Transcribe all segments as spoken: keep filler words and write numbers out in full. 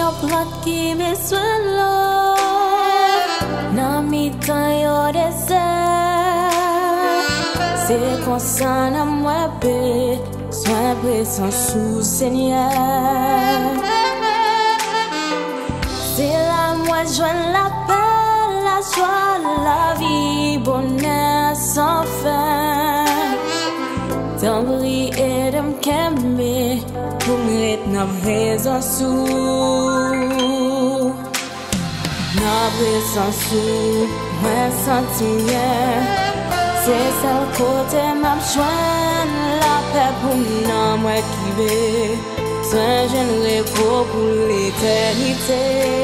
plot qui me soin l'eau. Dans mi temps yo désert. C'est comme ça na moi bé. Soin présent sous Seigneur. C'est là moi joindre la paix, la joie, la vie, bonheur sans fin. T'en prie et de m'aimer pour me dans raison sous. Dans raison sous, moi sentiment. C'est ça le côté m'a joindre la paix pour nous, moi qui vais. C'est un repos pour l'éternité.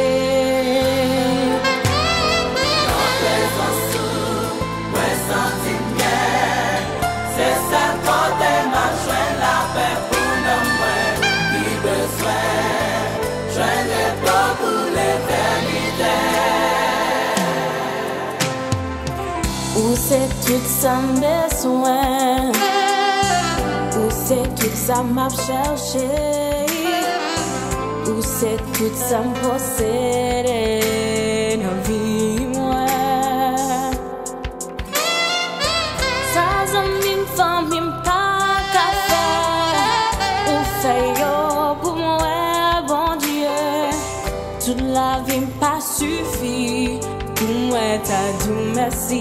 Dans raison sous, moi sentiment. C'est ça le côté m'a joindre la paix pour nous, moi qui besoin. Joindre repos pour l'éternité. Où c'est tout ça besoin, où c'est tout ça m'a cherché, où c'est tout ça me posséder dans vie moi. Ça zami famille pas qu'à faire, ou fait yo pour moi bon Dieu. Toute la vie pas suffit. Moi t'as dit merci.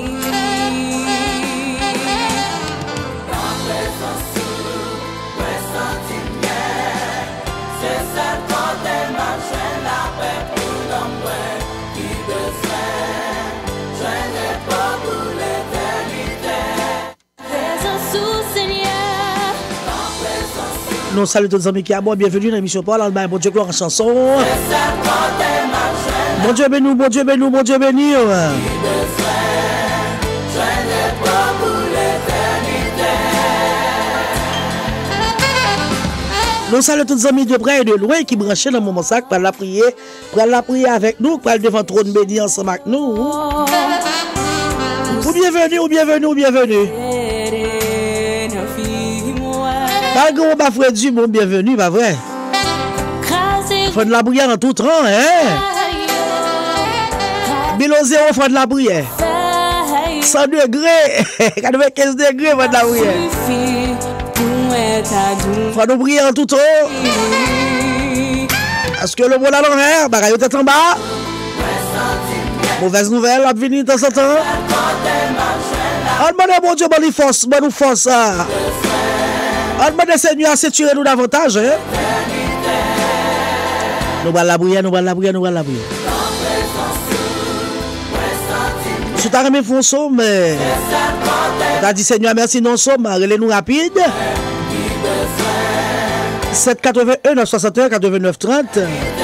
Dans raison sous, moi sentiment. C'est ça côté m'a joint la paix pour l'homme qui besoin. Joindre pas pour l'éternité. Raison sous Seigneur. Dans raison sous, Nous saluons tous les amis qui à moi. Bienvenue dans l'émission Paul Alban. Bon Dieu, gloire en chanson. c'est ça côté m'a joint Bon Dieu béni, bon Dieu béni, bon Dieu béni. qui besoin. Joindre pas pour l'éternité. Nous saluons tous les amis de près et de loin qui branchent dans mon sac pour la prier, pour la prier avec nous, pour aller devant le trône béni ensemble avec nous. Ou bienvenue, ou bienvenue, ou bienvenue. Pas grand bas frère du bon bienvenue, pas vrai? Faut de la prière en tout temps, hein? Bilo zéro, faut de la prière. cent degrés, quatre-vingt-quinze degrés, faut de la prière. Faut nous prier en tout temps. Est-ce que le monde à l'envers, bagaille tête en bas? Mauvaise nouvelle, la venue de temps en temps. On demande bon Dieu, bonne force, bonne force. On demande Seigneur à s'étirer nous davantage, hein? Nous allons la prière, nous allons la prière, nous allons la prière. Si tu as remis un somme, tu as dit Seigneur, merci, non somme, relais-nous rapide. sept quatre-vingt-un neuf soixante et un quatre-vingt-neuf trente.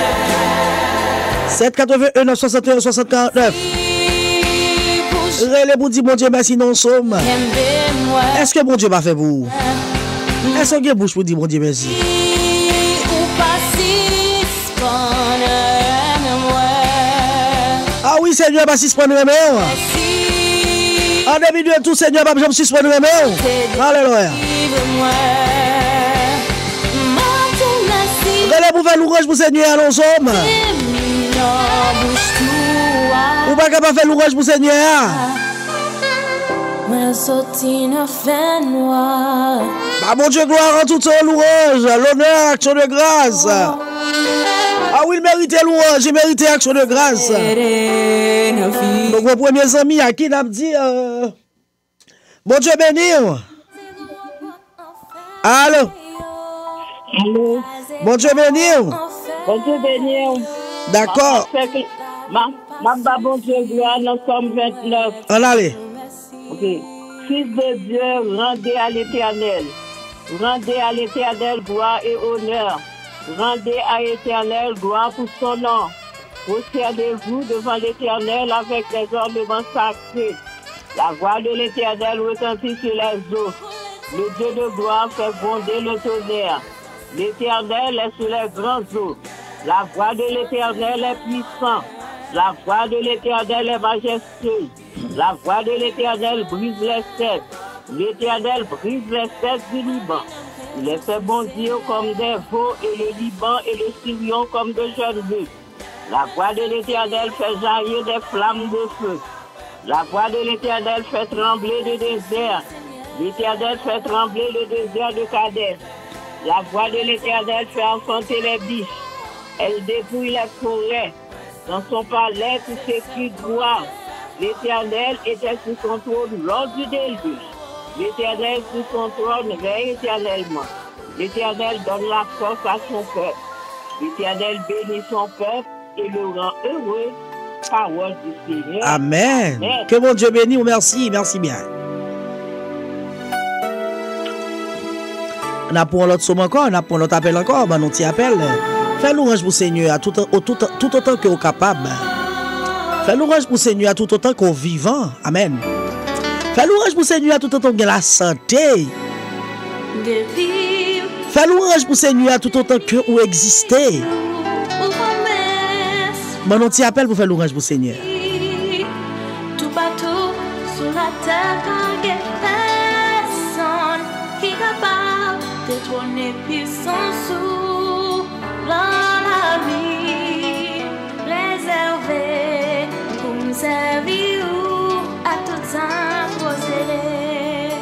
sept quatre-vingt-un neuf soixante et un soixante quarante-neuf. Relais pour dire bon Dieu, merci, non somme. Est-ce que bon Dieu m'a fait pour vous? Est-ce que vous bouche pour dire bon Dieu, merci? Ah oui, Seigneur, pas suspendre mes mains. En début de tout, Seigneur, pas besoin de suspendre mes mains. Alléluia. Regardez pour faire l'ouvrage pour Seigneur, nous sommes. Ou pas capable de faire l'ouvrage pour Seigneur. Bah, mon Dieu, gloire en tout temps, louange, l'honneur, action de grâce. Ah oui, il méritait louange, il méritait action de grâce. Donc, vos premiers amis à qui n'a dit, euh, bon Dieu béni. Allô? Allô? Bon Dieu béni. Bon Dieu béni. D'accord. Ma, ma, ma, bon Dieu, gloire, nous sommes vingt-neuf. On allait. Ok. Fils de Dieu, rendez à l'Éternel. Rendez à l'Éternel gloire et honneur. Rendez à l'Éternel gloire pour son nom. Prosternez-vous devant l'Éternel avec les ornements sacrés. La voix de l'Éternel retentit sur les eaux. Le Dieu de gloire fait gronder le tonnerre. L'Éternel est sur les grands eaux. La voix de l'Éternel est puissante. La voix de l'Éternel est majestueuse. La voix de l'Éternel brise les cèdres. L'Éternel brise les cèdres du Liban. Il les fait bondir comme des veaux et le Liban et le Sirion comme de jeunes bœufs. La voix de l'Éternel fait jaillir des flammes de feu. La voix de l'Éternel fait trembler le désert. L'Éternel fait trembler le désert de Kadès. La voix de l'Éternel fait enfanter les biches. Elle dépouille les forêts. Dans son palais, tout s'écrit gloire. L'Éternel était sous son trône lors du déluge. L'Éternel sous son trône règne éternellement. L'Éternel donne la force à son peuple. L'Éternel bénit son peuple et le rend heureux. Parole du Seigneur. Amen. Amen. Que mon Dieu bénisse. Merci, merci bien. On a pour l'autre somme encore, on a pour l'autre appel encore, ben on t'y appelle. Fais louange pour Seigneur tout, tout, tout, tout autant que vous capable. Fais louange pour Seigneur tout autant que vous vivant. Amen. Fais louange pour Seigneur tout autant que la santé. Fais louange pour Seigneur tout autant que vous existez. Ben on t'y appelle pour faire louange pour Seigneur. Tout partout sur la terre quand il y a personne qui est capable de trôner puissant sous dans la vie, réservé pour nous servir à tout temps posséder.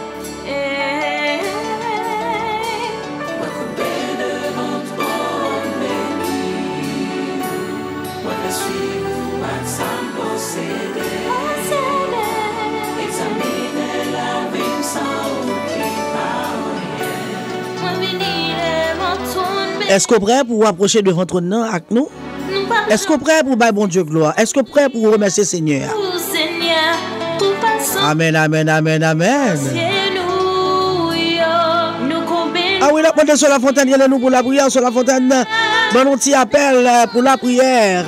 Est-ce que vous prêt pour vous approcher devant votre nom avec nous? Est-ce que vous prêt pour bailler bon Dieu gloire? Est-ce que vous prêt pour remercier Seigneur? Amen, amen, amen, amen. Ah oui, la monte sur la fontaine, il y a nous pour la prière sur la fontaine. Bon, on t'y appelle pour la prière.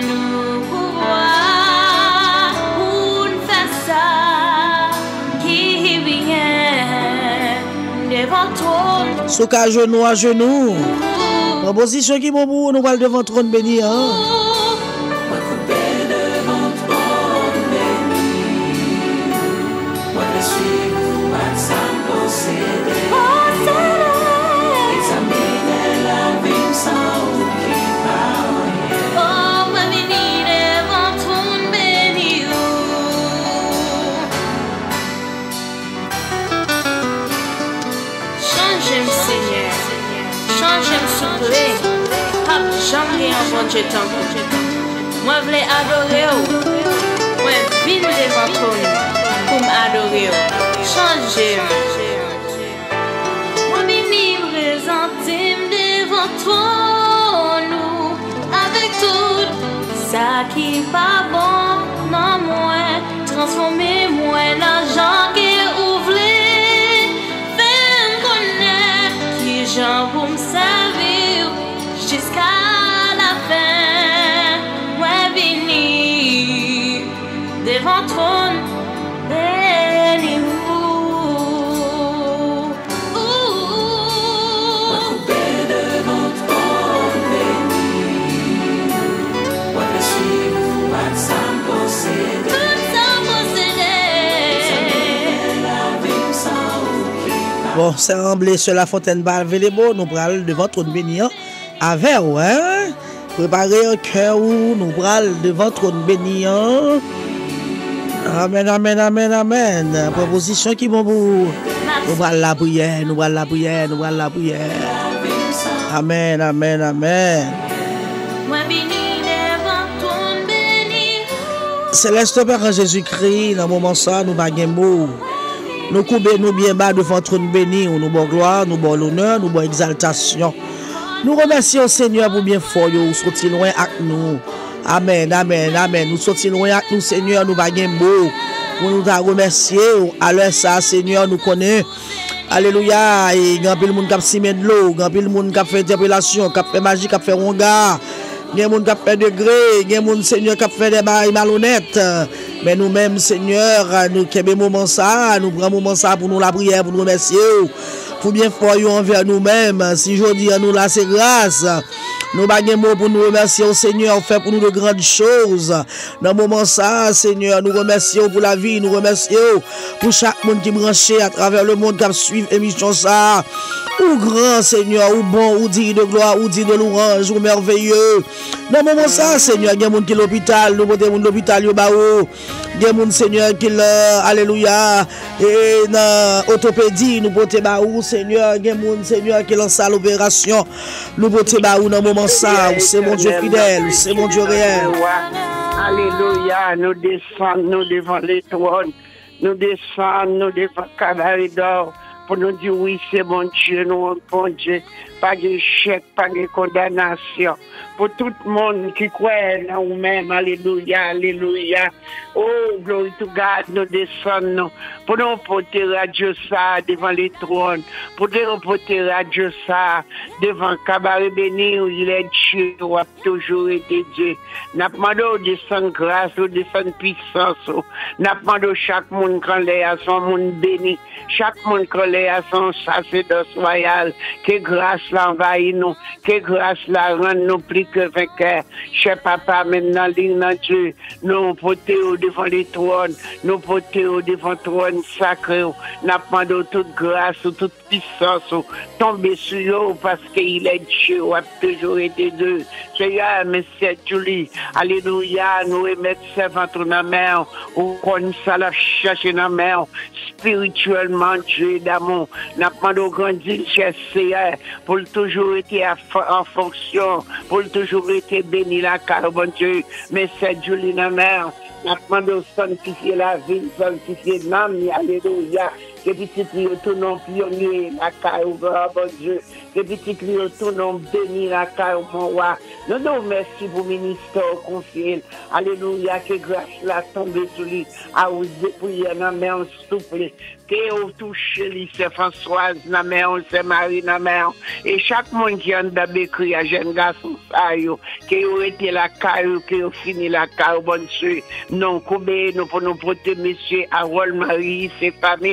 Sous qu'à genoux à genoux. En position qui bon pour nous parle devant trône béni. Hein? Dieu moi je voulais adorer, moi je viens devant toi pour m'adorer, changer. Moi je viens présenter devant toi nous avec tout ça qui pas bon non moi transformer moi l'argent qui ouvre faire connaître qui j'en pour me servir jusqu'à devant trône, bénis-nous. Devant trône, bénis. Moi je suis vous, pas sans posséder. Tout sans posséder. Bon, c'est remblé sur la fontaine Balvélébo, nous prenons devant trône béni avec vous, hein? Préparez un cœur où nous prenons devant trône béni. Amen, amen, amen, amen. Proposition qui bon pour nous voir la prière, nous voir la prière, nous voir la prière. Amen, amen, amen. Céleste Père en Jésus-Christ, dans le moment ça, nous baguons mot. Nous coupons nous bien bas devant trône béni, nous bon gloire, nous bon honneur, nous bon exaltation. Nous remercions Seigneur pour bien fort, vous sortir loin avec nous. Amen, amen, amen. Nous sortons loin avec nous, Seigneur, nous baguons beau. Pour nous remercier. Alors ça, Seigneur, nous connaît. Alléluia. Et il y a un monde qui a simé de l'eau, il y a un monde qui a fait interpellation, qui a fait magie, qui a fait ronga. Il y a un monde qui a fait degré, il y a un monde, Seigneur, qui a fait des bails malhonnêtes. Mais nous-mêmes, Seigneur, nous qui avons moment ça, nous prenons moment ça pour nous la prière, pour nous remercier. Pour bien faire envers nous-mêmes. Si je dis à nous là, c'est grâce. Nous baguons mot pour nous remercier au Seigneur, fait pour nous de grandes choses. Dans le moment ça, Seigneur, nous remercions pour la vie, nous remercions pour chaque monde qui branché à travers le monde qui suit l'émission ça. Ou grand Seigneur, ou bon, ou digne de gloire, ou digne de louange, ou merveilleux. Dans le moment ça, Seigneur, il y a des gens qui sont à l'hôpital, nous potons à l'hôpital, il y a des gens, Seigneur, qui sont, alléluia, et dans l'orthopédie, nous potons à Seigneur, il y a des gens, Seigneur, qui sont en salle d'opération, nous potons à dans le moment ça, c'est mon Dieu fidèle, c'est mon Dieu réel. Alléluia, nous descendons, nous devant les trônes, nous descendons, nous devant Cavalerie d'or. Pour nous dire oui, c'est mon Dieu, nous, bon Dieu, pas de chèque, pas de condamnation. Pour tout le monde qui croit en nous-mêmes, alléluia, alléluia. Oh, glory to God, nous descendons. Pour nous porter à Dieu ça devant les trônes. Pour nous porter à Dieu ça devant Cabaret béni où il est Dieu, où a toujours été Dieu. N'a pas demandé descendre grâce, ou descendre puissance. N'a pas demandé chaque monde quand l'est à son monde béni. Chaque monde quand l'est à son sacerdoce royal. Que grâce l'envahit nous. Que grâce la rende nous plus que vainqueur. Cher papa, maintenant, ligne Dieu, nous portons devant les trônes, nous portons devant le trône sacré, nous demandons toute grâce, toute puissance, tomber sur eux parce qu'il est Dieu, a toujours été Dieu. Seigneur, Monsieur Julie, alléluia, nous remettons servants dans la mer, ou qu'on s'en chercher dans la mer, spirituellement, Dieu d'amour, nous demandons grandir, cher Seigneur, pour toujours être en fonction, pour toujours être béni la car bon Dieu, mais c'est Julie la mère, nous demandons sanctifier la ville, sanctifier l'âme, alléluia. Que petit crio tout nom pionnier, la car ouvert, bon Dieu. Que petit crio tout nom béni, la car mon roi. Nous nous merci pour le ministère confié. Alléluia, que grâce la tombe sur lui. À vous dépouiller dans la main souple. Que vous touchez lui, c'est Françoise, dans la main, c'est Marie, dans la main. Et chaque monde qui a écrit à jeune garçon, que vous été la car, que vous fini la car, bon Dieu. Non, combien nous pour nous porter, monsieur, Harold, Marie, ses familles.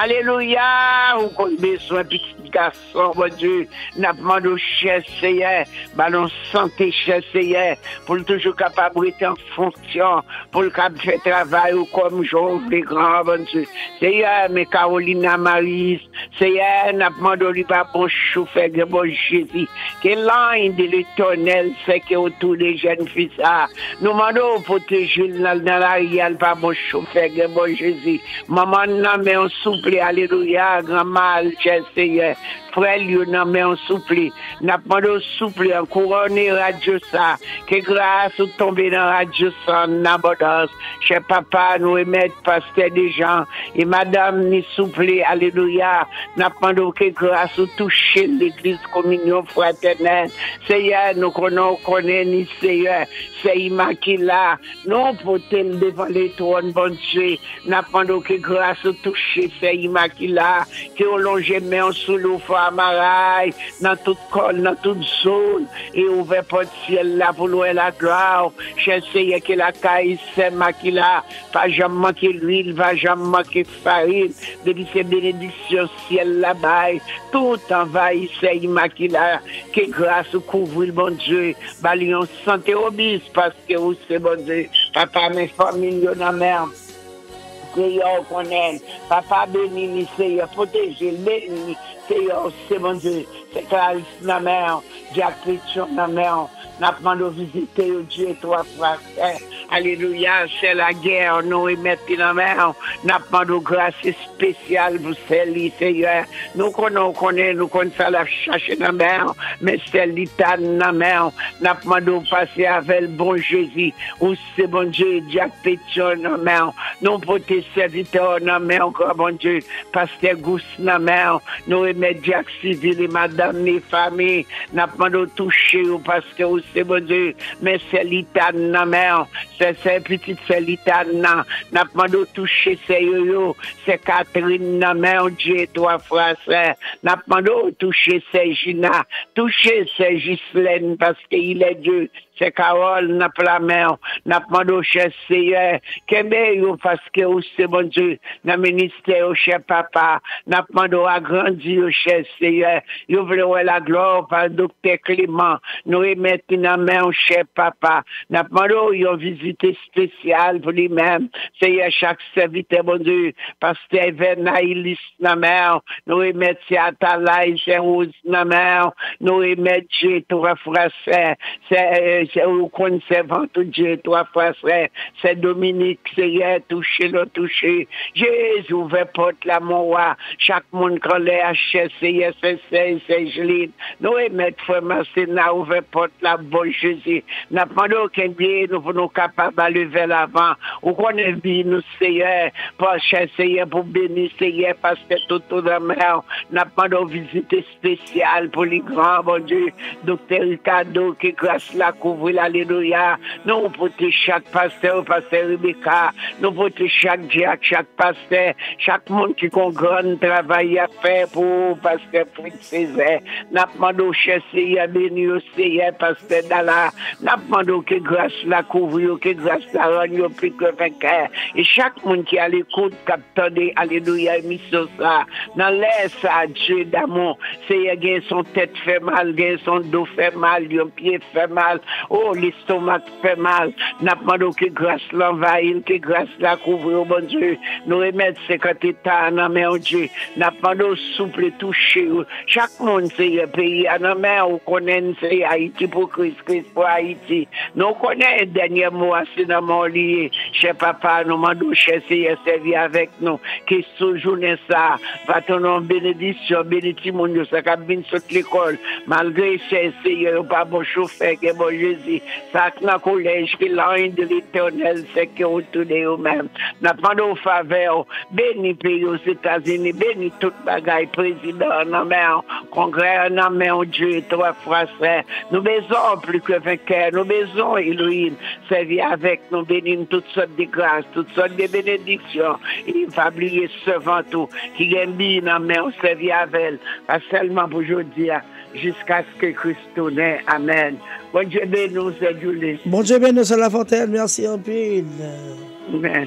Alléluia, ou qu'on besoin petit garçon, mon Dieu, n'a demandé au cher Seigneur, ballon santé, cher Seigneur, pour le toujours capable d'être en fonction, pour le capable de faire travail ou comme Jean, les grands, mon Dieu. Seigneur, mais Carolina Marie, Seigneur, n'a demandé au lui pas bon chauffeur, que bon Jésus, que l'âne de l'éternel, c'est que autour des jeunes filles, ça, nous demandons pour protéger dans la riale, pas bon chauffeur, que bon Jésus. Maman, n'a mais on souple. Alléluia, grand mal, cher Seigneur. Frère, nous mais on souple. N'a pas de souple, en couronner radio ça. Que grâce ou tomber dans radio ça, en abondance. Cher papa, nous émettons pasteur des gens. Et madame, ni souple, alléluia. N'a pas de que grâce ou toucher l'église communion fraternelle. Seigneur, nous connaissons, ni Seigneur. C'est immaculé. Nous portons devant les trônes, bon Dieu. N'a pas de que grâce ou toucher, c'est immaculé. Que on longe main sous l'eau, Amaraï, dans toute col, dans toute zone, et ouvert porte ciel là pour louer la gloire. Cher Seigneur, que la caille c'est maquilla, pas jamais manquer l'huile, pas jamais manquer farine, depuis ces bénédictions ciel là-bas, tout envahi, c'est immaculé, que grâce couvre le bon Dieu, balion santé obis, parce que vous c'est bon Dieu, papa, mes familles, y'en a merde. Seigneur, qu'on aime. Papa béni, Seigneur, protégez, béni, Seigneur, c'est mon Dieu. C'est Clarisse, la mère, Jacques Christian, la mère. N'a pas de visiter Dieu, toi, frère. Alléluia, c'est la guerre, nous remettons la mer. N'a pas de grâce spéciale pour celle-là, Seigneur. Nous connaissons, nous connaissons la chercher dans la mer, mais c'est l'état dans la mer. N'a pas de passer avec le bon Jésus, ou c'est bon Dieu, Jacques Pétion dans la mer. Nous portons serviteurs dans la mer, encore bon Dieu, pasteur Gousse dans la mer. Nous remettons Jacques Civil et madame, les familles. N'a pas de toucher, parce que c'est bon Dieu, mais c'est l'état dans la mer. C'est ces petites félitanes, n'a pas de toucher ces yo-yo, c'est Catherine, n'a pas Dieu, toi, frère, n'a pas de toucher ces Gina, toucher ces Ghislaine, parce qu'il est Dieu, c'est Carole, n'a pas la mer, n'a pas de cher Seigneur, qu'aimez yo parce que vous c'est bon Dieu, dans le ministère au cher papa, n'a pas de agrandir au cher Seigneur, yo voulez la gloire par docteur Clément, nous remettons dans la main au cher papa, n'a pas de yo visite spéciale pour lui-même, Seigneur chaque serviteur bon Dieu, pasteur Venaïlis dans la main, nous remettons à Talaï, c'est Rose dans la main, nous remettons Dieu, trois frères, c'est au conservant tout Dieu, trois frères, c'est Dominique, c'est touché, le touché. Jésus ouvre porte la mon roi. Chaque monde quand les H S, c'est c'est c'est Jeline. Nous remettons frère Marcena, ouvre porte la bonne Jésus. N'a pas aucun bien, nous sommes capables de lever l'avant. Ou qu'on est bien, nous, Seigneur, pour Seigneur, pour bénir, Seigneur, parce que tout tout dans la mer, n'a pas de visite spéciale pour les grands, bon Dieu. Docteur Ricardo, qui grâce la couvre, alléluia. Nous protège chaque pasteur, pasteur Rebecca. Nous protège chaque Jack, chaque pasteur, chaque monde qui a un grand travail à faire pour pasteur Fritz Césaire. N'a pas de chercher à bénir, Seigneur, pasteur Dalla. N'a pas de que grâce la couvre, que grâce la rendre plus que vainqueur. Et chaque monde qui a l'écoute, capteur, alléluia, mission ça. Dans l'air, ça, Dieu d'amour. Seigneur, gagne son tête fait mal, gagne son dos fait mal, son pied fait mal, oh, l'estomac fait mal. N'a pas de que grâce l'envahir, que grâce la couvre, oh bon Dieu. Nous remettre cinquante états en main, Dieu. N'a pas de souple toucher. Chaque monde, c'est un pays en main, on connaît, c'est Haïti pour Christ, Christ pour Haïti. Nous connaissons un dernier mot, c'est dans mon lié. Cher papa, nous demandons, cher Seigneur, servir avec nous. Qui journée ça, va ton nom bénédiction, bénédiction, mon Dieu, ça a bien sur l'école. Malgré cher Seigneur, pas bon chauffeur, que bon Jésus, ça a un collège qui l'a de l'éternel, c'est que vous tournez vous-même. N'a pas de faveur, béni pays aux États-Unis, béni toute bagaille, président, en main, congrès, en main, Dieu, trois frères, nous besoin plus que vainqueurs, nous besoin, Elohim, servir avec nous, bénir toutes sortes de grâces, toutes sortes de bénédictions, il va oublier ce ventou, qui gagne bien en main, servir avec elle, pas seulement pour aujourd'hui, jusqu'à ce que Christ tourne. Amen. Bon Dieu bénisse, c'est Julie. Bon Dieu bénisse la fontaine, merci en pile. Amen.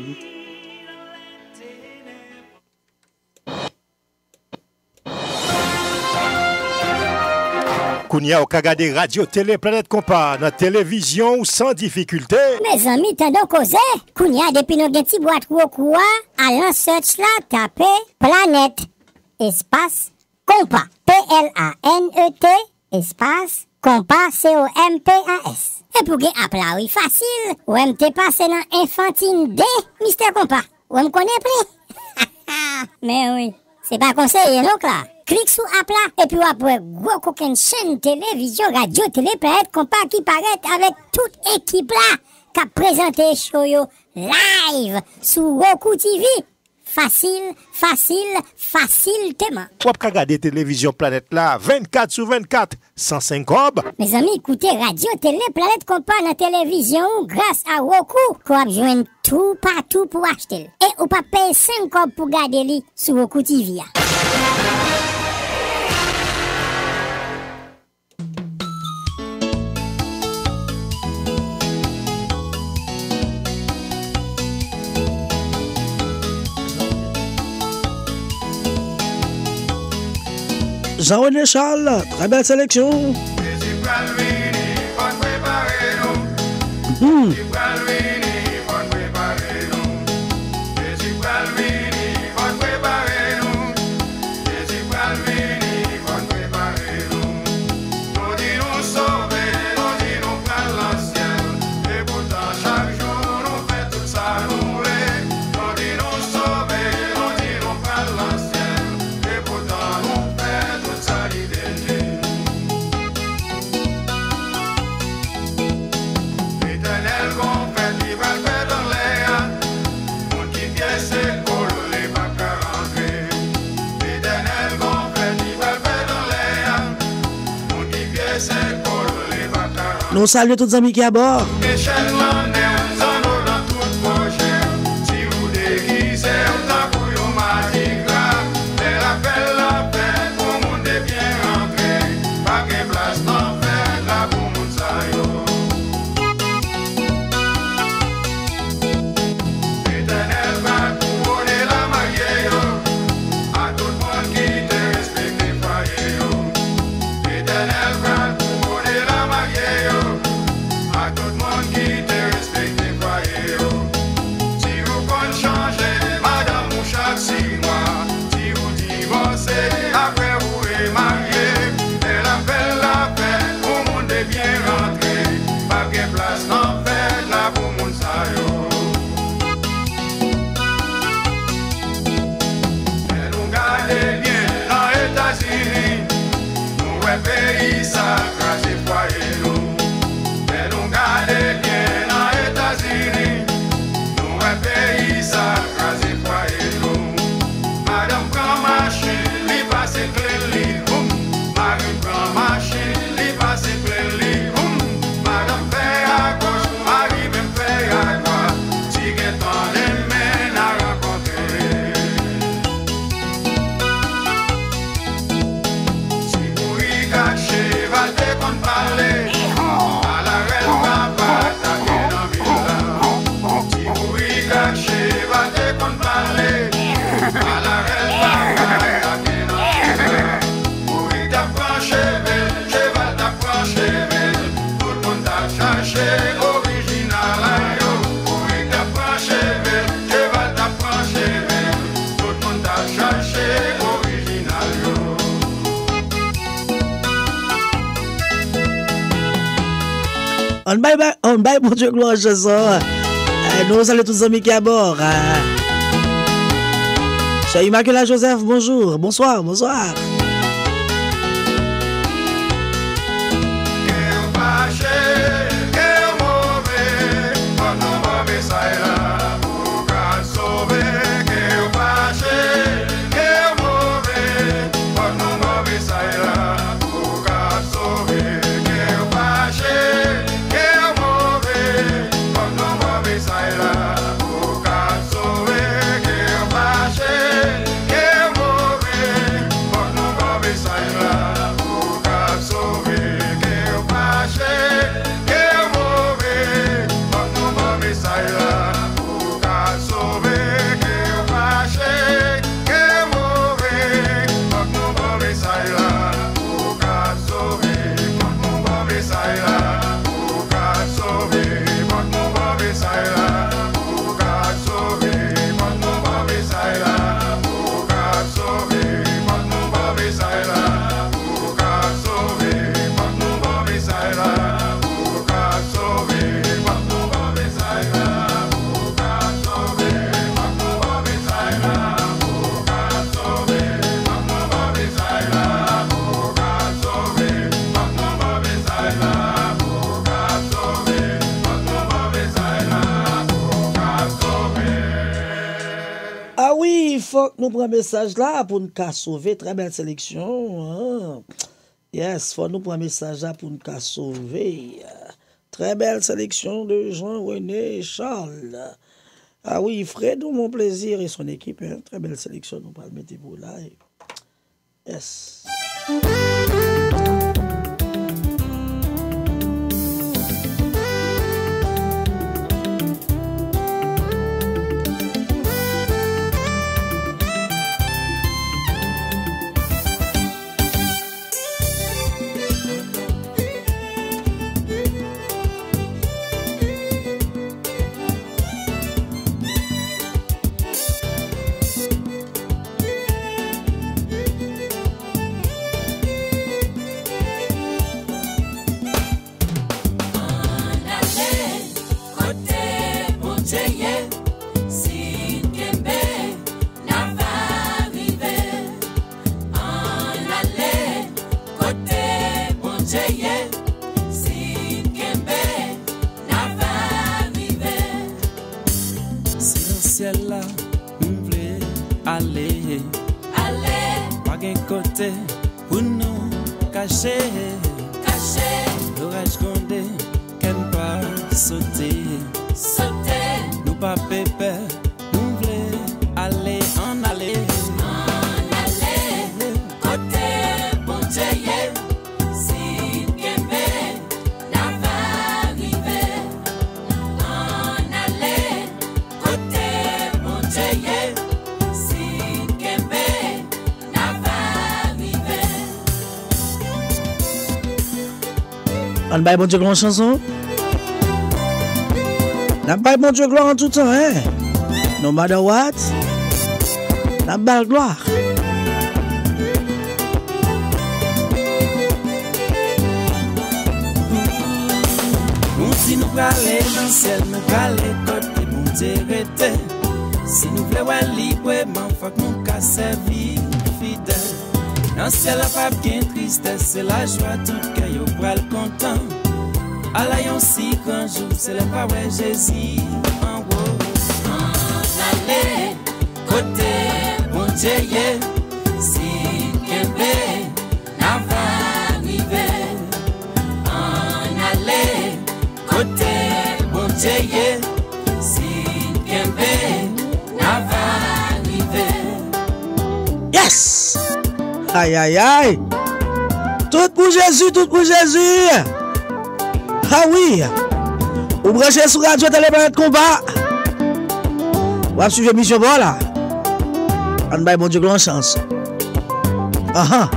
Kounia au Kagade Radio Télé Planète Compas dans télévision sans difficulté. Mes amis, t'as donc causé. Kounia depuis nos petits boîtes ou quoi, allant search là, tapez Planète espace Compas. P L A N E T espace Compas C O M P A S. Et pour gagner appel oui facile, ou M T passe dans Infantine D, Mister Compas. Ou M connaît plus. Mais oui, c'est pas conseillé non là. Clique sur appel et puis après gros coquin chaîne télévision radio télé Planète Compas qui paraît avec toute équipe là qui a présenté show yo live sur Roku T V. Facile, facile, facile tellement. Ou ap regarder télévision Planète là vingt-quatre sur vingt-quatre, cent cinq cob. Mes amis, écoutez Radio Télé Planète Compas dans la télévision grâce à Roku. Qu'on a besoin tout partout pour acheter. Et ou pas payer cinq cob pour garder li sur Roku T V. Jean-René Charles, très belle sélection. Mmh. Nous saluons tous les amis qui sont à bord. pays, ça crase foyer nous. Mais nous gardons bien dans les États-Unis. Nous un pays, ça crase foyer nous. Madame prend machine, lui passe clé, lui, boum. Madame prend machine, lui passe clé, lui, boum. Madame fait à gauche, Marie même fait à droite. Si qu'est en les mains à rencontrer. Si vous y cachez, va te qu'on parler. À la reine va pas t'attaquer dans villa. Si vous y cachez, va te qu'on parler. À la reine va pas t'attaquer dans villa. Pour y t'approcher, cheval t'approcher, tout le monde t'a cherché original. Pour y t'approcher, cheval t'approcher, tout le monde t'a cherché original. On bye bye, on bye, mon Dieu, gloire à Jésus. Nous allons tous les amis qui à bord. Cher Immaculée Joseph, bonjour, bonsoir, bonsoir. Nous prenons un message là pour nous sauver. Très belle sélection. Hein? Yes, faut nous prendre un message là pour nous sauver. Très belle sélection de Jean-René Charles. Ah oui, Fred, mon plaisir et son équipe. Hein? Très belle sélection. Nous allons mettre pour là. Yes. On baille bon Dieu gloire en chanson. On baille bon Dieu gloire en tout temps, hein. No matter what. On baille gloire. Nous si nous aller dans le ciel, nous aller côté bon Dieu rete. Si nous voulons librement, faut que nous qu'à servir fidèle. Dans ciel la pas bien tristesse, c'est la joie tout cœur yo pral content. À la yon si grand jour, c'est le pas ouais Jésus en haut. En aller côté bon Dieu, si kembe n'a va arriver. En aller côté bon Dieu, si kembe n'a va arriver. Yes! Aïe aïe aïe! Tout pour Jésus, tout pour Jésus! Ah oui! Vous branchez sur Radio Télé Planète Combat! Vous avez suivi mission bon là? On va bon Dieu grande chance. Ah ah!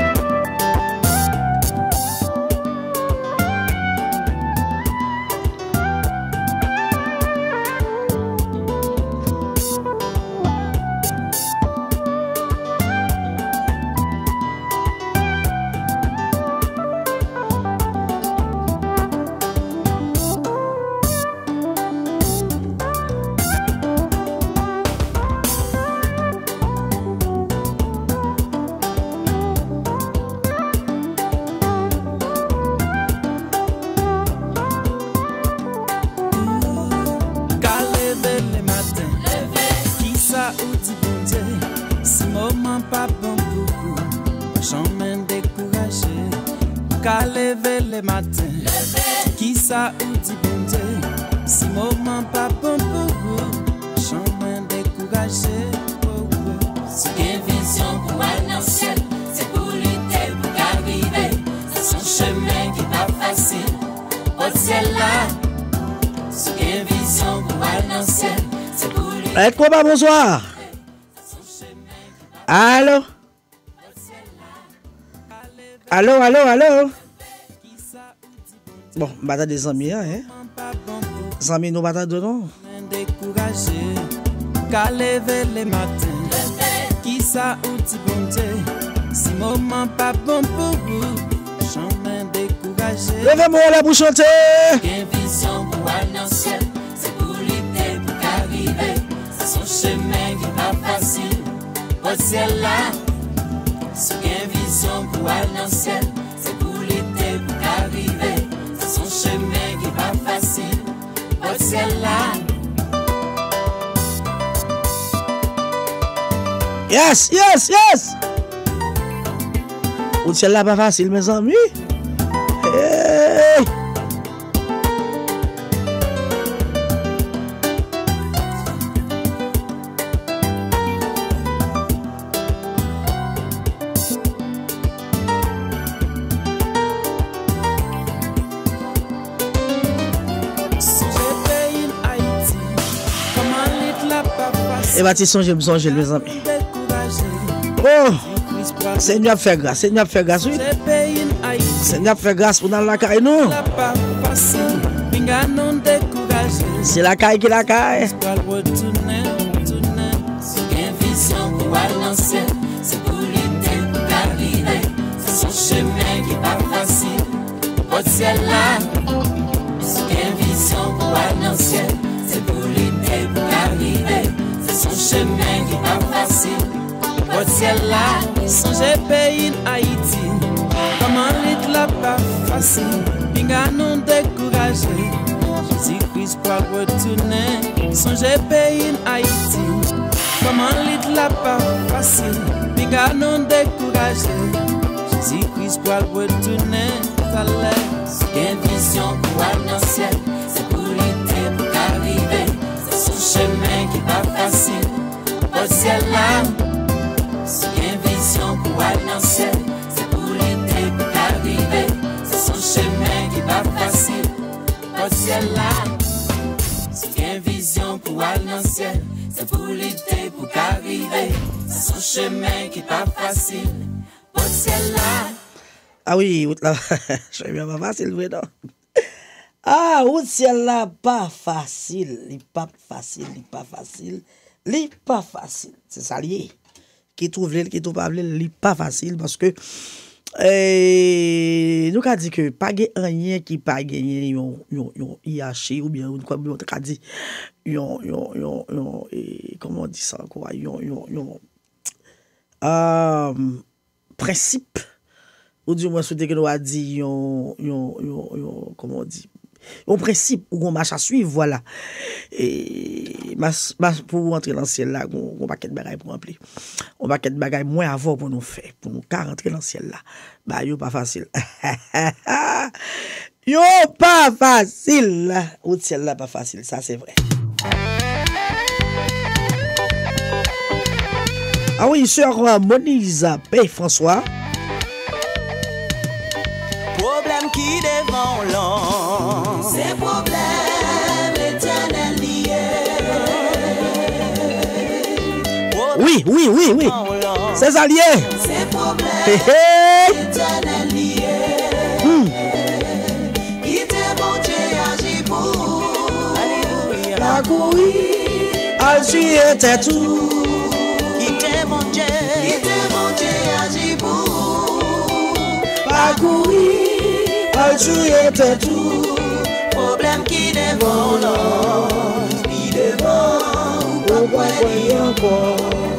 Bonsoir. Allô? Allô, allô, allô? Bon, bata des amis, hein? Les amis, nous bata de non? Qu'à lever les matins, qui ça ou ti bonté? Si moment pas bon pour vous, chemin découragé. Levez-moi là pour chanter. Vision pour aller dans le ciel, c'est pour l'idée pour qu'arriver. Son chemin qui pas facile, au ciel là. Ce qui est vision pour aller dans le ciel, c'est pour l'été pour arriver. Son chemin qui pas facile, au ciel là. Yes, yes, yes. Au ciel là pas facile, mes amis. Hey. Et bâtissons, je me songe, mes amis. Oh, Seigneur fait grâce, Seigneur fait grâce, oui. Seigneur fait grâce pour dans la caille, non. C'est la caille qui la caille. C'est pour l'idée pour arriver. C'est son chemin qui pas facile. Au ciel là, c'est une vision pour aller dans le ciel. C'est pour l'idée pour arriver. C'est son chemin qui pas facile. Au ciel là, songez pays en Haïti. Comment l'île là pas facile. Pinga non découragé. Jésus-Christ pour retourner. Songez pays en Haïti. Comment l'île là pas facile. Pinga non découragé. Jésus-Christ pour retourner. C'est une vision pour aller dans le ciel. C'est pour l'idée pour arriver. C'est son chemin qui pas facile. Au ciel là. C'est une vision pour aller dans le ciel. C'est pour l'idée pour arriver. C'est son chemin qui pas facile. Au ciel là. C'est une vision pour aller dans le ciel. C'est pour l'idée pour arriver. C'est son chemin qui pas facile. Au ciel là. Ah oui, là, je vais bien pas facile, oui, non. Ah, au ciel là, pas facile. Il pas facile, il pas facile. Il pas facile. C'est ça lié. Qui trouve l'île, qui trouve pas l'île, il pas facile parce que eh, nous avons dit que pas rien qui pas gagné yon yon yon I H ou bien quoi on a dit yon yon yon yon comment on dit ça quoi yon yon yon euh principe, ou du moins souhaiter que nous a dit, yon, yon, yon, yon, comment on dit, un principe ou on marche à suivre, voilà. Et mas, mas, pour entrer dans le ciel là, on va qu'être bagaille pour remplir. On va qu'être bagaille moins avant pour nous faire, pour nous car rentrer dans le ciel là. Bah, yo pas facile. Yo pas facile. Au ciel là, pas facile, ça c'est vrai. Ah oui, sœur Monisa Paye François. Problème qui devant l'homme, c'est problème éternel lié. Oui, oui, oui, oui. C'est ça lié. C'est problème hey, hey. éternel lié. Hmm. Qui te bon Dieu agit pour. Alléluia. La couille, al tuer tes tout. Qui te bon Dieu, qui te bon Dieu agit pour. La couille. Tuer tes tout. Problème qui devant l'homme, qui devant ou pas encore.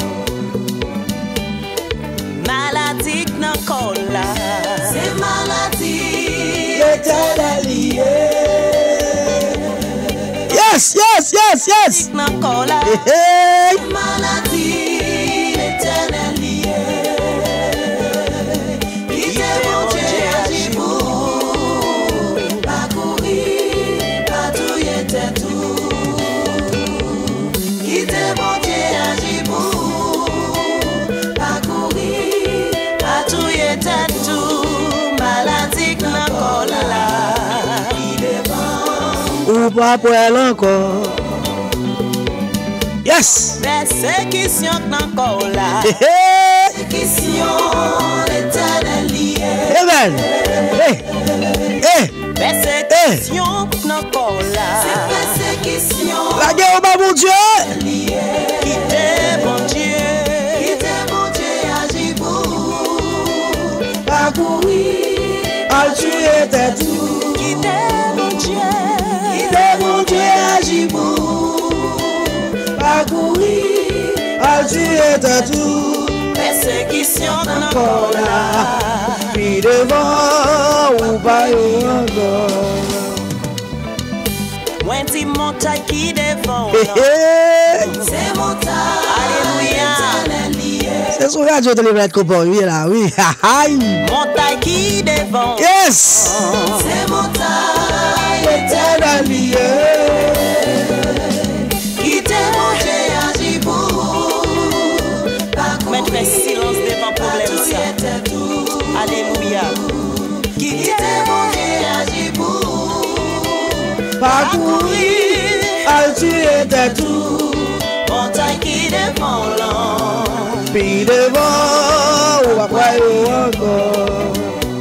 Maladie n'a qu'au là, c'est maladie éternelle liée. Yes, yes, yes, yes. N'a qu'au là, hey, hey. Maladie éternelle liée. Qui devant Dieu agit pour. Ou pas pour elle encore. Yes. Persécution encore là. Persécution l'éternel lié. Amen. Hey. Hey. Persécution encore là. C'est persécution. La guerre au bas mon Dieu. Qui t'est bon Dieu. Qui t'est bon Dieu agit pour. Parcourir. Al tuer tes tout. Qui t'est bon Dieu. Mon Dieu agit pour parcourir, à tuer ta tout. Persécution encore là. Puis devant ou pas encore. Moi dis montagne qui devant. C'est montagne. Alléluia. C'est son radio de l'événement copain, oui là, oui. Montagne qui devant. Yes. C'est montagne éternelle liée. Qui te monte agit pour. Mettre silence devant problème ça. Alléluia. Qui te monte agit pour. Parcourir, à tuer tes tout. Montagne qui devant l'homme. Puis devant ou après encore.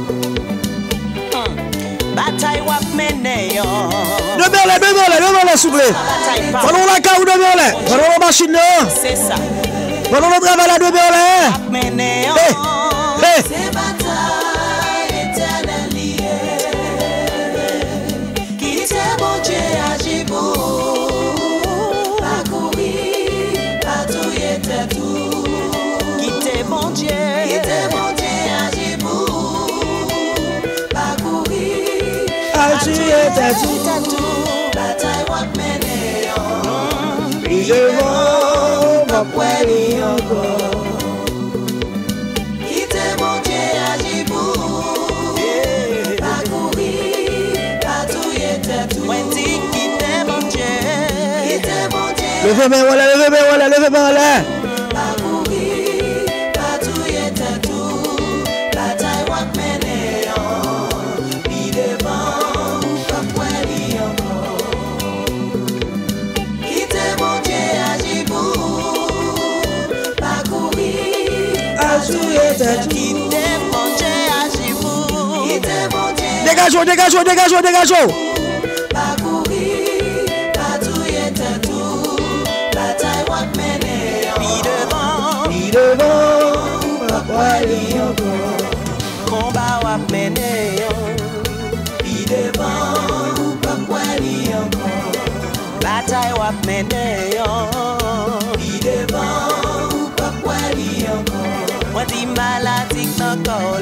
Bataille wap mené yo. Demeure-le, demeure-le, demeure-le s'il vous plaît. Prenons la car ou demeure-le. Prenons la machine là. C'est ça. Prenons le travail là, demeure-le. Wap mené yo. Hey, hey. C'est bataille éternelle liée. Qui te bon Dieu agit pour. Parcourir, patrouiller tes tout. Qui te bon Dieu. Qui te bon Dieu agit pour. Parcourir. Tuer tes tout. Bataille wap mené yo. Puis devant, va poigner encore. Qui te bon Dieu agit pour. Parcourir, patrouiller tes tout. Qui te bon Dieu. Qui te bon Dieu. Levez main, voilà, levez main, voilà, levez main, voilà. Parcourir, patrouiller tes tout. Bataille wap mené yo. Puis devant. Dégageons, dégageons, dégageons, dégageons. Parcourir, patrouiller tes tout. Bataille wap mené yo. Puis devant, puis devant, papa y encore. Combat wap mené yo. Puis devant, papa y encore. Bataille wap mené yo. Puis devant, papa y encore. Moi dis maladie dans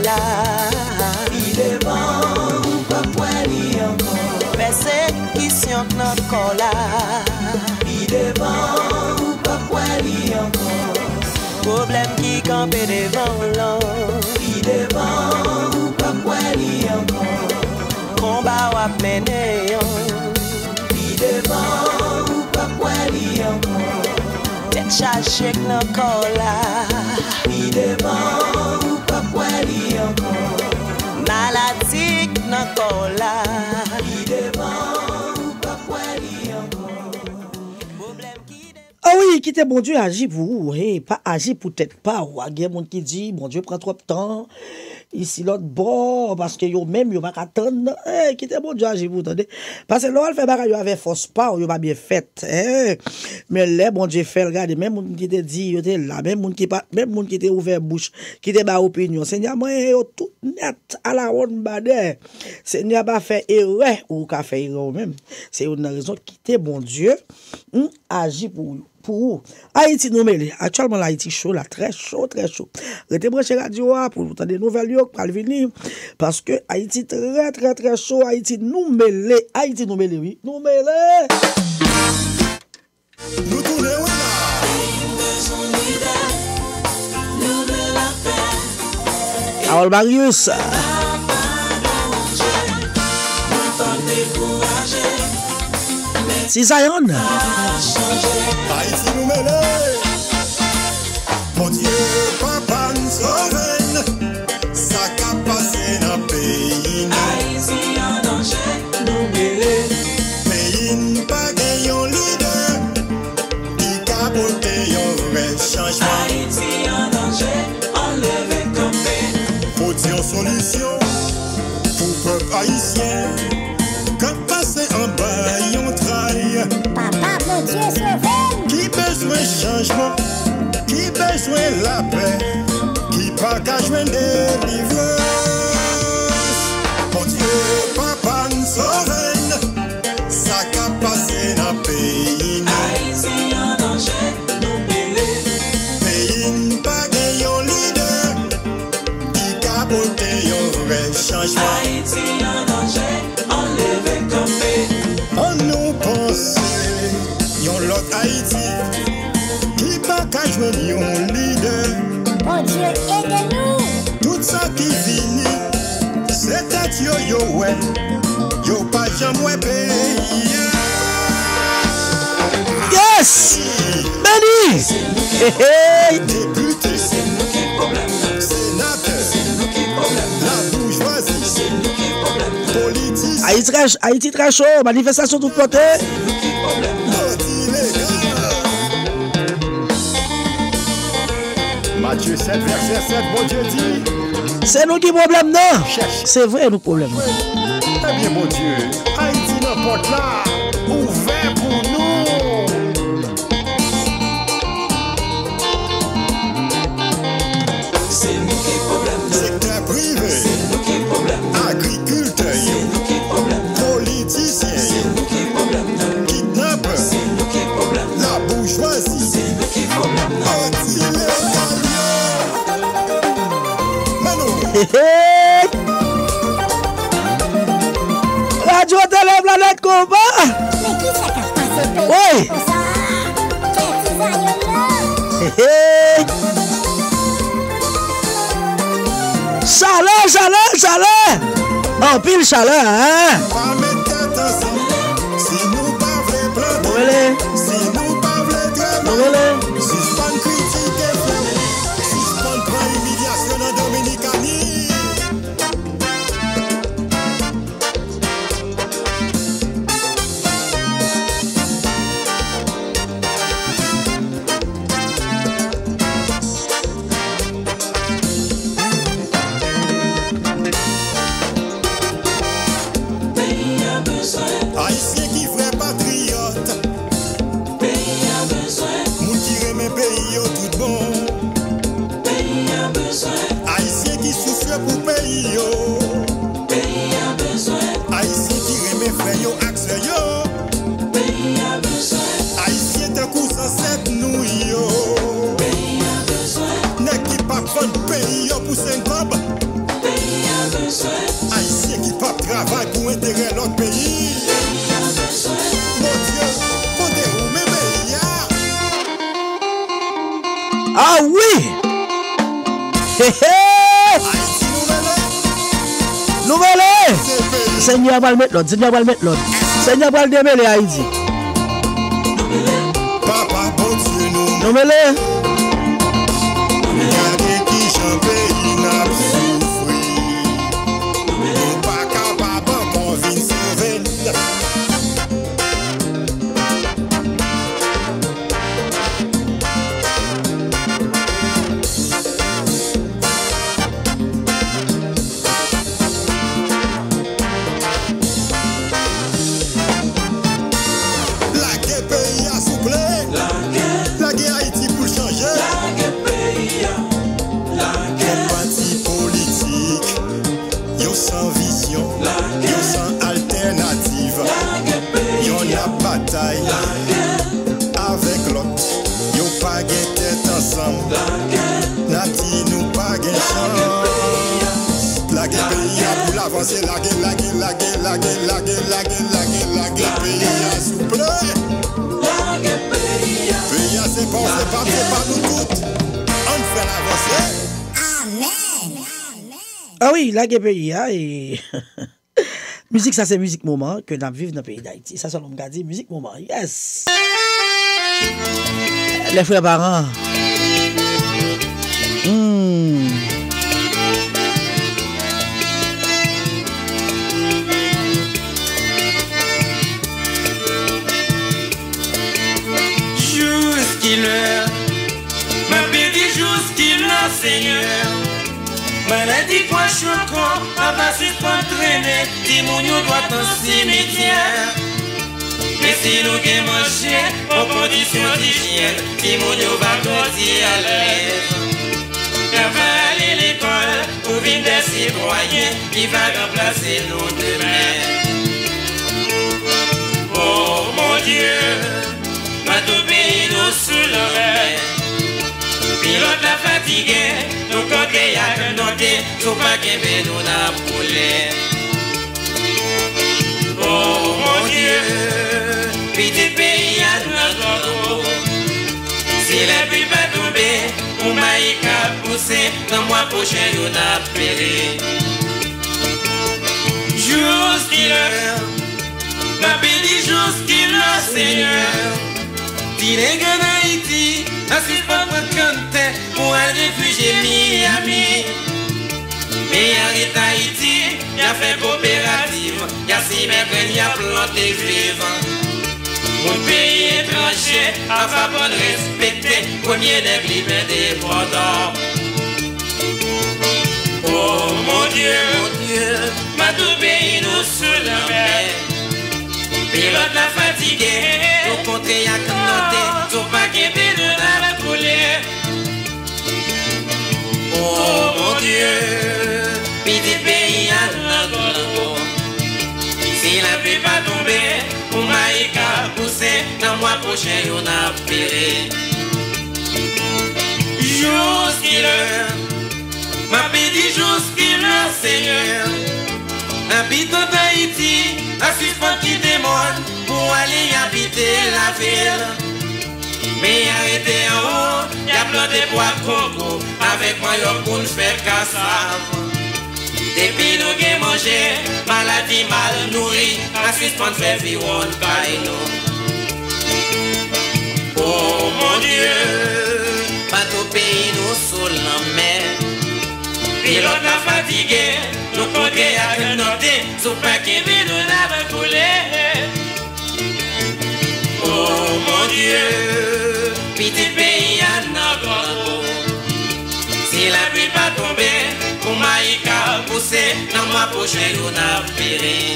là. Pi devant ou pas poili encore. Persécution encore là. Pi devant ou pas poili encore. Problème qui campe devant là. Pi devant ou pas poili encore. Combat wap mené Pi devant ou pas poili encore. Tête chargée encore là. Pi devant ou pas poili encore. Maladie encore là. Pi devant ou pas poili encore. Ah oui, qui était bon Dieu agit pour vous, hey, pas agit pour peut-être pas. Ou il y a des gens qui disent, bon Dieu prend trop de temps. Ici l'autre bon parce que yo même yo pas attendre eh qui était bon Dieu agit vous attendez parce que l'on fait bagaille avec force pas yo pas bien fait eh mais les bon Dieu fait regarder même moun qui te dit yo était là même moun qui pas même moun qui était ouvert bouche qui était ba opinion Seigneur moi yo tout net à la ronde badé Seigneur pas fait erreur ou ka fait erreur même c'est une raison qui était bon Dieu hmm, agit pour pour Haïti nous mêler actuellement l'Haïti chaud là très chaud très chaud restez branché radio pour vous entendre des nouvelles yo pour venir parce que Haïti très très très chaud Haïti nous mêler Haïti nous mêler oui nous mêler nous tourner là Harold Marius si Zion Haïti nous mêler. Mon Dieu, papa nous sauve. Ça qu'a passé dans le pays. Haïti en danger, nous mêler. Pays pas gagnant leader. Qui capote un vrai changement. Haïti en danger, enlevé campé. Faut dire solution pour peuple haïtien. Quand passer en bas, on traille. Papa, mon Dieu, sauve. Qui besoin changement, qui besoin la paix, qui pas qu'à joindre délivrance. Mon Dieu, papa nous sauve, ça qu'a passé dans le pays. Haïti en danger, nous mêler. Pays pas gagnant leader, qui capote un vrai changement. Haïti en danger, enlevé campé. On nous pense, yon l'autre Haïti, qui pas qu'à joindre un leader. Mon Dieu, aide-nous. Tout ça qui finit, c'est tête yo yo ouais, yo pas jamais pays. yes Benny hey, hey. Député, C'est nous qui problème. sénateur, C'est nous qui problème. la bourgeoisie, C'est nous qui problème. politique, Haïti très Haïti très chaud manifestation tout côté C'est nous qui problème. vote illégal. Matthieu sept, verset sept, bon Dieu dit, c'est nous qui problème non c'est vrai nous problème eh bien mon Dieu, Haïti n'importe là, ouvert pour nous. C'est nous qui problème. Secteur privé, C'est nous qui problème. agriculteur, C'est nous qui problème. politicien, C'est nous qui problème. kidnappeur, C'est nous qui problème. la bourgeoisie, C'est nous qui problème. vote illégal. Mais non, hey, hey. Radio Télé Planète Combat Mais qui ça qu'a passé pays oui comme ça? Qu'est-ce que ça y est là? hey, hey. Chaleur, chaleur, chaleur en pile chaleur hein pas mettre tête ensemble. Si nous pas voulons planter, Nouvelle, si nous pas voulons travailler, nouvelle. suspendre critique et flamme, suspendre prendre humiliation dans Dominicanie. Pays a besoin. Haïtien qui vrai patriote, Pays a besoin. moun qui remet pays yo tout bon. Pays a besoin. Haïtien qui souffre pour pays yo, Pays a besoin. Haïtien qui remet frère yo axe yo, Pays a besoin. Haïtien te coup sans sept nou yo. Pays a besoin. Nèg qui pas prendre pays yo pour cinq cob, travail pour intégrer notre pays. Mon Dieu, comptez vous même ya. Ah oui! Hé hé! Nouvelle! Seigneur va le mettre l'autre, Seigneur va le mettre l'autre. Seigneur va le démêler Haïti. Papa, bon Dieu, nous. Nouvelle! Regardez qui chante pays n'a souffri. Nous pas capables qu'on vienne sauver. La guerre pays a soufflé. La guerre Haïti pour changer. Parti politique, yo sans vision, yo sans alternative, yo n'a bataille avec l'autre, yo pas gain tête ensemble, nati nous pas gain chance. La guerre pays a pour l'avancer, la guerre, la guerre, la guerre, la guerre, la guerre, la guerre, la guerre, la guerre pays a souple. Pays a c'est pas, c'est pas, c'est pas nous toutes, on fait l'avancer. Ah oui, la guerre pays, hein, et musique, ça c'est musique moment que nous vivons dans le pays d'Haïti. Ça, c'est l'homme qui a dit musique moment. Yes! Les frères parents. Mm. Jusqu'il l'heure, ma béni jusqu'il l'heure, Seigneur. Maladie quoi choquant, à pas suspendre traîner, Timounio doit en cimetière. Mais si nous gagne manger, en condition d'hygiène, Timounio va grandir à l'aise. Elle va aller à l'école, pour venir des citoyens, qui va remplacer nous demain. Oh mon Dieu, ma tout pays nous sous l'oreille. Pilote la fatigué, nous côté y'a que noté, tout pas qu'aimé nous n'a poulé. Oh mon Dieu, petit pays à notre dos. Si la pluie va tomber, on m'a y qu'à pousser, dans le mois prochain nous n'a péri. Jusqu'il l'heure, ma béni jusqu'il l'heure, Seigneur. Si les gars d'Haïti, assis pas pour canter, pour un réfugié Miami. Mais arrête Haïti, y a fait coopérative, y a si bien y a planté vivant. Mon pays étranger, a pas bon respecter, premier des libres indépendants. Oh mon Dieu, mon Dieu, ma tout pays nous sous la mer. Pilote la fatigué, au côté y'a qu'à noter, tout pas qu'un peu de la couler. Oh mon Dieu, petit pays à notre. Si la pluie va tomber, on m'a y qu'à pousser, dans le mois prochain on a péré. Jusqu'il l'heure, ma béni jusqu'il l'heure, Seigneur. Habitant d'Haïti, à suspendre qui démon pour aller habiter la ville. Mais arrêtez en haut, y'a plein de bois coco, avec moi y'a pour nous faire cassave. Depuis nous gagne manger, maladie mal nourrie, à suspendre faire vivre par nous. Oh mon Dieu, pas tout pays nous sous la mer. Pilote la fatigué, nous côté à que noter, sous pas qui vit nous l'avons coulé. Oh mon Dieu, petit pays à notre. Si la pluie va tomber, pour maïka pousser, dans le mois prochain on a péré.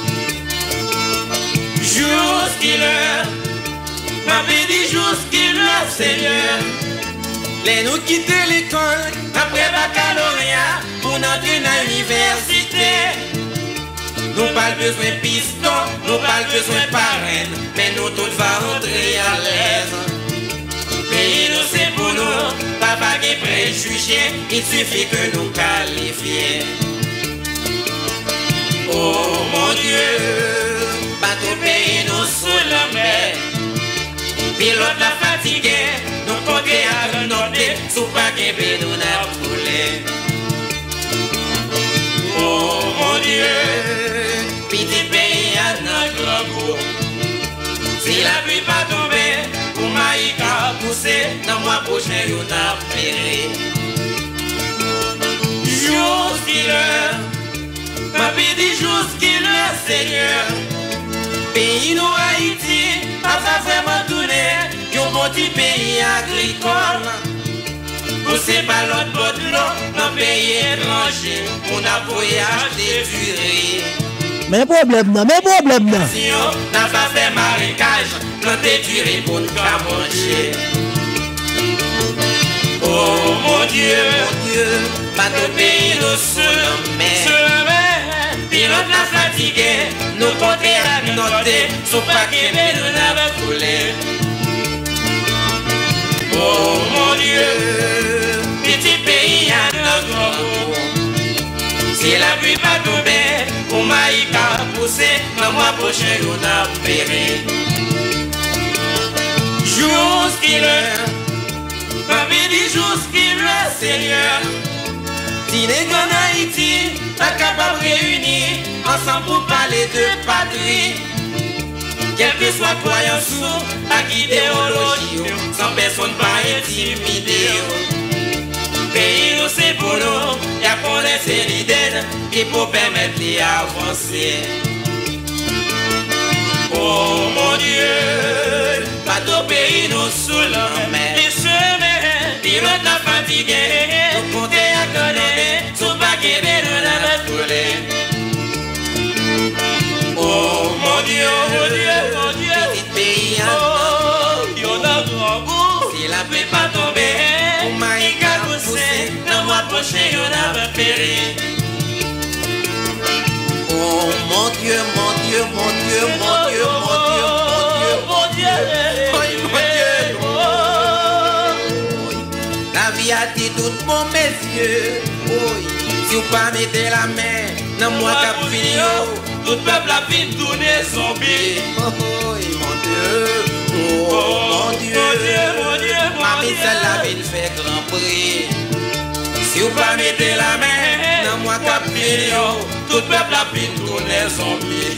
Jusqu'il l'heure, ma béni jusqu'il l'heure, Seigneur. Les nous quitter l'école, après baccalauréat, pour entrer dans l'université. Nous pas besoin de piston, nous pas besoin de parraine, mais nous tous va rentrer à l'aise. Pays nous c'est pour nous, papa qui préjugé, il suffit que nous qualifions. Oh mon Dieu, bateau pays nous sous la mer. Pilote la fatigué, nous comptons à noter, sous pas qu'il nous n'a foulé. Oh mon Dieu, petit pays à notre gros. Si la pluie pas tomber, pour Maïka pousser, dans le mois prochain, il y a péri. Jusqu'il ma vie dit jusqu'il Seigneur. Pays nous Haïti, a pas vraiment tourné, yon bon petit pays agricole. Poussé par l'autre bord de l'eau, dans le pays étranger, on a voyage des durées. Mais problème non, mais problème non. Si on n'a pas fait marécage, planter du riz pour nous manger. Oh mon Dieu, mon Dieu, bateau pays nous sur la mer. Pilote la fatigué, nous comptons à noter, sous paquet mais nous n'avons foulé. Oh mon Dieu, petit pays à notre gros. Si la pluie pas tomber, pour Maïka pousser, dans le mois prochain, on a péri. Jusqu'il est, ma vie dit jusqu'il est, Seigneur. Si les gens d'Haïti sont capables de réunir ensemble pour parler de patrie, quel que soit croyance ou à idéologie, sans personne pas intimider. Pays nous c'est pour nous, y a pour laisser l'idée qui peut permettre d'avancer. Oh mon Dieu, pas de pays nous sous la mer. Les chemins, pilote la fatigué, nous comptons à connaître, sous baguette de la foulée. Oh mon Dieu, mon Dieu, mon Dieu, petit pays à nous, y'en a grand goût, si la pluie pas tomber, pour Maïka pousser, dans le mois prochain, y'en a péri. Oh mon Dieu, mon Dieu, mon Dieu, mon Dieu, mon Dieu, mon Dieu, mon Dieu, mon Dieu. La vie a dit tout mon messieurs, si vous pas mettez la main, dans moi cap fini, tout peuple a vite tourné zombie. Oh mon Dieu, oh mon Dieu, mon Dieu, mamie celle la vie fait grand prix. Si vous pas mettez la main, dans moi cap fini, tout peuple a vite tourné zombie.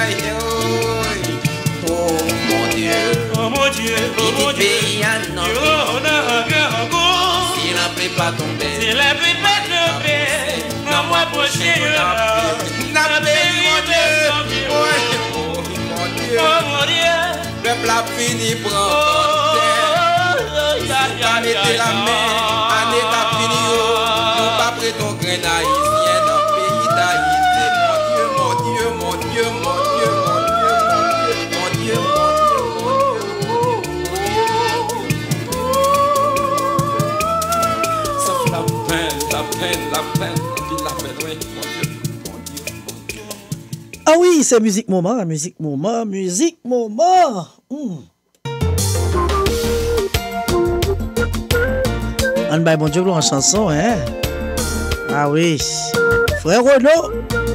Oh mon Dieu, oh mon Dieu, oh mon Dieu, pays à notre si la pluie pas tomber, si la pluie pas tomber, dans le mois prochain, n'a pays mon Dieu, oh mon Dieu, oh mon Dieu, le peuple a fini prendre terre, si pas mettez la main, année qu'a fini, nous pas prêt ton grain haïtien dans le pays d'Haïti, mon Dieu, mon Dieu, mon Dieu, mon Dieu, mon Dieu, mon Dieu, mon Dieu. La peine, la peine, la peine, oui, mon Dieu, mon Dieu, mon Dieu. Ah oui, c'est musique moment, musique moment, musique moment. Mm. On va bon Dieu en chanson, hein? Ah oui, frère Renaud.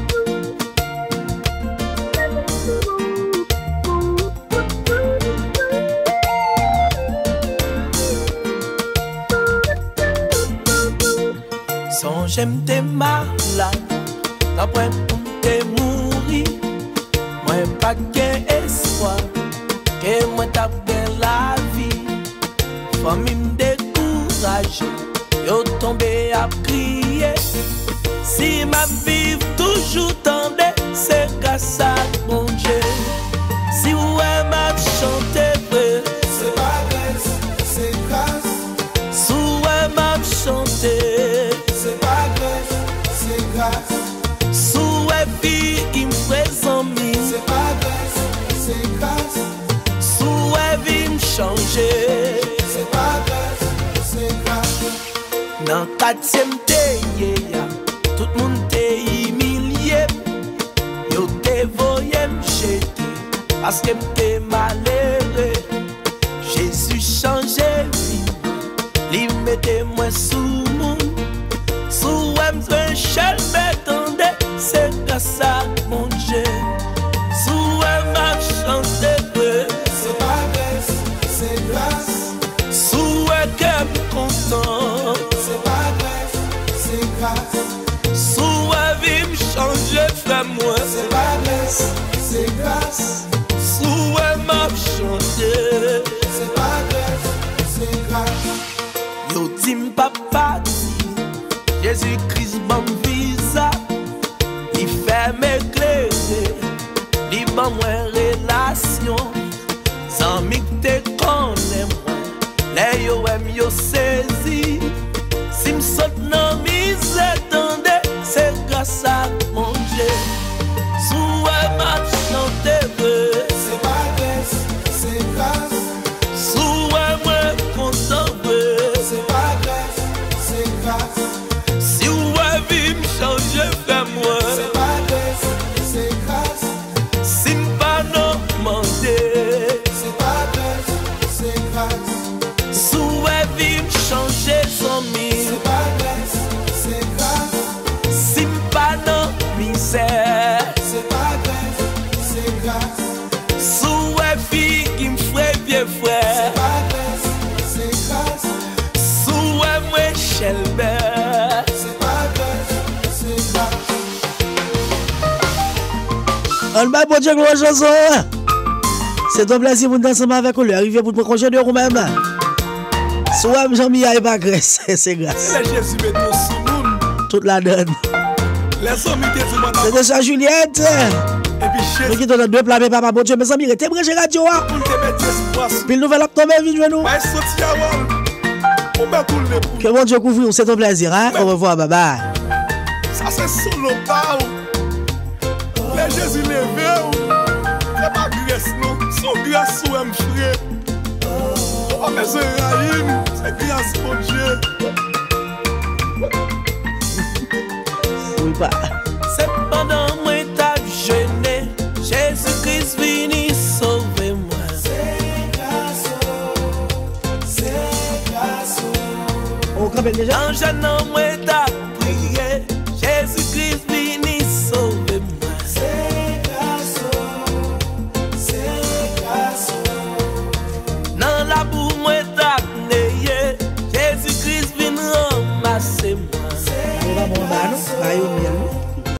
J'aime tes malades, d'après pour te mourir. Moi, pas qu'un espoir, que moi t'as bien la vie. Famille me décourage, yo tombé à crier. Si ma vie toujours tendait, c'est grâce à mon Dieu. Si ouais m'a chanté, c'est pas grâce, c'est grâce. Si ouais m'a chanté. C'est pas grâce, c'est grâce. Sous vie qui me présente, c'est pas grâce, c'est grâce. Sous vie me changer, c'est pas grâce, c'est grâce. Dans le quatrième day, tout le monde t'est humilié. Yo t'es voyé me jeter parce que m'étais malheureux. Jésus changeait vie, il mettait moi sous mon. Sous un seul m'attendait, c'est grâce à ban moi relation. Zami te connais moi, les yo aime yo saisi. Si m'saute nan misère tendez, c'est grâce à mon Dieu. Sous m'a chanté vrai, c'est pas grâce, c'est grâce. Sous moi content vrai, c'est pas grâce, c'est grâce. Si vous avez me changer fait moi, c'est pas grâce, c'est grâce. Si m'pas non mandé, c'est pas grâce, c'est grâce. Si vous avez me changer son mi, c'est pas grâce, c'est grâce. Si m'pas non misère, c'est pas grâce, c'est grâce. Si vous avez qui me ferait bien frère, c'est pas grâce, c'est grâce. Si vous avez Shelbert, c'est pas grâce, c'est grâce. On va bon Dieu gloire chanson. C'est un plaisir pour nous ensemble avec vous. Arriver pour me congé de vous-même. Soit Jean-Mi a pas grâce, c'est grâce. Jésus met tout sous monde. Toute la donne. Les hommes qui disent moi. C'est déjà Juliette. Et puis chez nous qui donne deux plats mais papa bon Dieu mes amis, restez branchés radio. Pour te mettre espoir. Puis le nouvel acte tombe vite nous. Ouais, sorti avant. On va tout le. Que bon Dieu couvre, c'est un plaisir hein. Au revoir, bye bye. Ça c'est solo pas. Les Jésus levé. C'est pas grâce non, son grâce ou un frère. Oh mais c'est Rahim, c'est grâce mon Dieu. Oui pas. C'est pendant moi t'as jeûné, Jésus-Christ vini sauver moi. C'est grâce, c'est grâce. On rappelle déjà. En jeûnant moi t'as